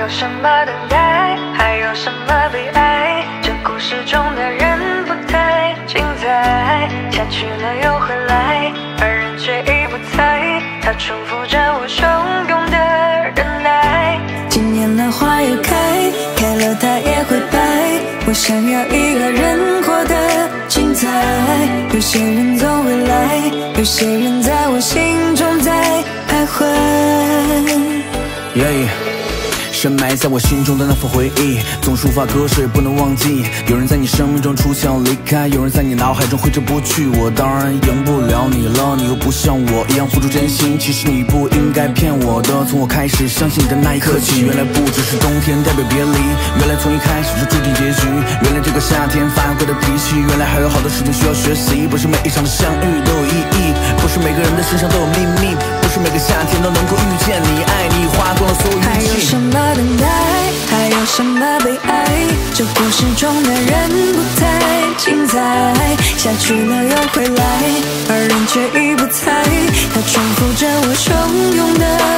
有什么等待？还有什么悲哀？这故事中的人不太精彩，下去了又回来，而人却已不在。它重复着我汹涌的忍耐。 今年了花又开，开了它也会败。我想要一个人活得精彩。有些人总会来，有些人在我心中在徘徊。 深埋在我心中的那份回忆，总抒发歌水不能忘记。有人在你生命中出现离开，有人在你脑海中挥之不去。我当然赢不了你了，你又不像我一样付出真心。其实你不应该骗我的，从我开始相信你的那一刻起，原来不只是冬天代表别离，原来从一开始就注定结局。原来这个夏天发怪的脾气，原来还有好多事情需要学习。不是每一场的相遇都有意义，不是每个人的身上都有秘密，不是每个夏天都能够遇见你，爱你花光了所有运气。 还有什么等待？还有什么悲哀？这故事中的人不太精彩，下去了又回来，而人却已不在。它重复着我汹涌的